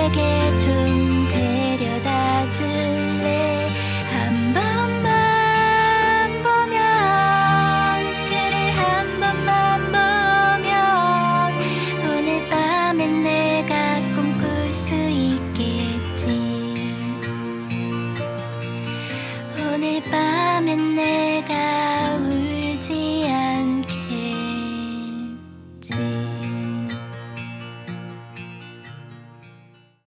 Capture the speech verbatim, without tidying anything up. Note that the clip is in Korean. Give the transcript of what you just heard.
내게 좀 데려다 줄래? 한 번만 보면, 그래 한 번만 보면 오늘 밤엔 내가 꿈꿀 수 있겠지. 오늘 밤엔 내